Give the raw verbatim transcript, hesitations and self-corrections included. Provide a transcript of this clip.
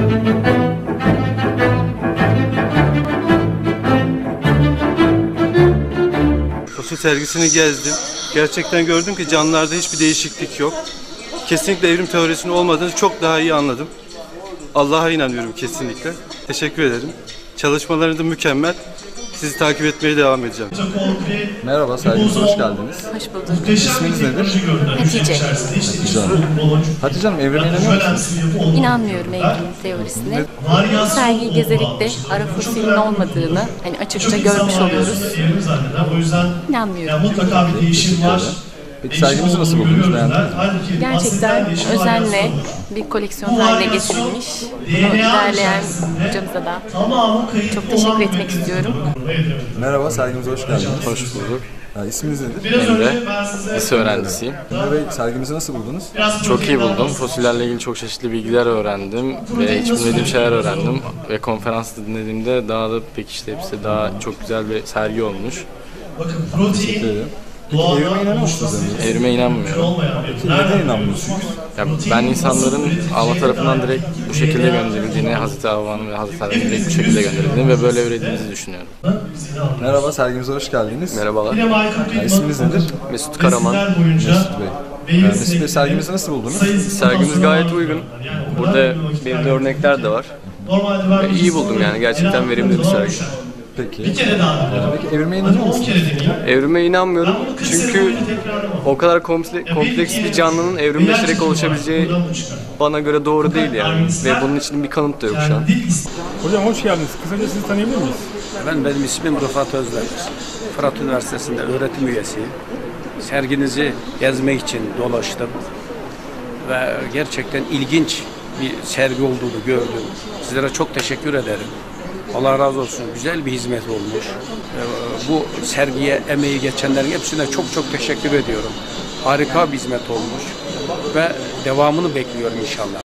Fosil sergisini gezdim. Gerçekten gördüm ki canlılarda hiçbir değişiklik yok. Kesinlikle evrim teorisinin olmadığını çok daha iyi anladım. Allah'a inanıyorum kesinlikle. Teşekkür ederim. Çalışmalarınız da mükemmel. Sizi takip etmeye devam edeceğim. Merhaba, sergimize hoş geldiniz. Hoş bulduk. İsminiz nedir? Hatice. Hatice Hanım. Hatice Hanım, evrime inanıyor musunuz? İnanmıyorum evrim teorisine. Bu sergiyi gezerek de ara fosilin olmadığını hani açıkça görmüş oluyoruz. İnanmıyorum. Peki sergimizi nasıl buldunuz, beğendiniz mi? Gerçekten özenle bir koleksiyon haline getirilmiş. Bunu ilerleyen hocamıza da çok teşekkür etmek istiyorum. Merhaba, sergimize hoş geldiniz. Hoş bulduk. Ya, isminiz nedir? Emre, lise öğrencisiyim. Emre Bey, sergimizi nasıl buldunuz? Çok iyi buldum. Fosillerle ilgili çok çeşitli bilgiler öğrendim ve hiç bilmediğim şeyler öğrendim. Ve konferansta dinlediğimde daha da pekişti hepsi. Daha çok güzel bir sergi olmuş. Teşekkür ederim. Peki evrime inanıyor musunuz? Emre? Evrime inanmıyorum. Peki neden inanmıyorsunuz? Ya ben insanların Allah tarafından direkt bu şekilde gönderildiğini, Hazreti Havva'nın ve Hazreti Adem'in direkt bu şekilde gönderildiğini ve böyle öğrendiğimizi düşünüyorum. Merhaba, sergimize hoş geldiniz. Merhabalar. Ya, isminiz nedir? Mesut Karaman. Mesut Bey. Ya, Mesut Bey, sergimizi nasıl buldunuz? Sergimiz gayet uygun. Burada benim de örnekler de var. Ve iyi buldum yani. Gerçekten verimli bir sergi. Peki. Peki evrime inanıyor musunuz? Evrime inanmıyorum. Çünkü o kadar komple- kompleks bir canlının evrimleşerek oluşabileceği bana göre doğru değil yani. Ve bunun için bir kanıt da yok şu an. Hocam hoş geldiniz. Kısaca sizi tanıyabilir miyiz? Ben, benim ismim Rıfat Özler. Fırat Üniversitesi'nde öğretim üyesiyim. Serginizi gezmek için dolaştım. Ve gerçekten ilginç bir sergi olduğunu gördüm. Sizlere çok teşekkür ederim. Allah razı olsun. Güzel bir hizmet olmuş. Bu sergiye emeği geçenlerin hepsine çok çok teşekkür ediyorum. Harika bir hizmet olmuş. Ve devamını bekliyorum inşallah.